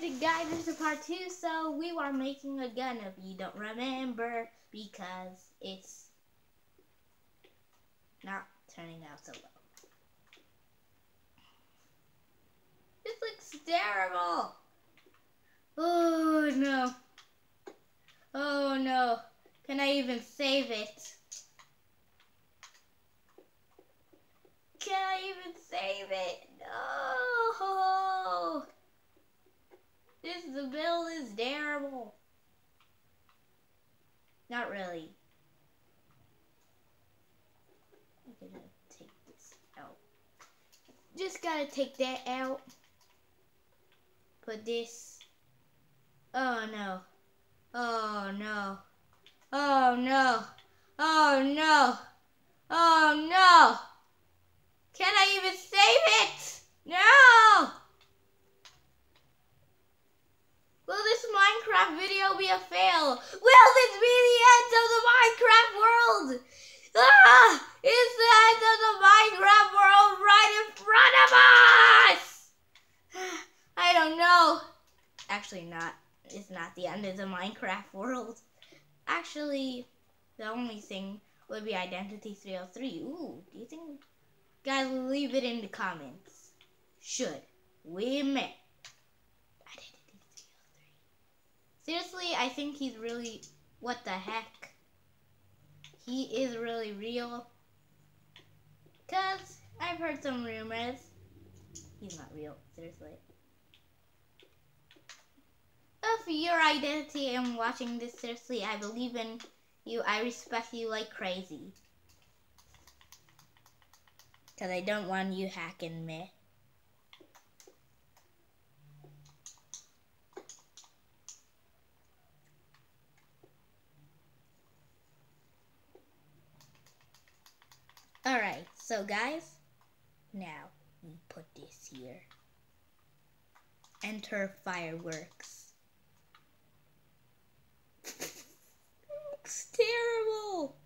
guys, this is part 2. So we were making a gun if you don't remember, because it's not turning out so well. This looks terrible. Oh no. Oh no. Can I even save it? Can I even save it? No. The build is terrible. Not really. I'm gonna take this out. Just gotta take that out. Put this. Oh no. Oh no. Oh no. Oh no. Oh no. Can I even save it? No. Will this Minecraft video be a fail? Will this be the end of the Minecraft world? Ah! It's the end of the Minecraft world right in front of us! I don't know. Actually not. It's not the end of the Minecraft world. Actually, the only thing would be Identity 303. Ooh, do you think... Guys, leave it in the comments. Should we make Identity 303? Seriously, I think he's really... What the heck? He is really real. Because I've heard some rumors. He's not real, seriously. For your identity and watching this, seriously, I believe in you. I respect you like crazy. Because I don't want you hacking me. Alright, so guys, now we put this here. Enter fireworks. Looks terrible.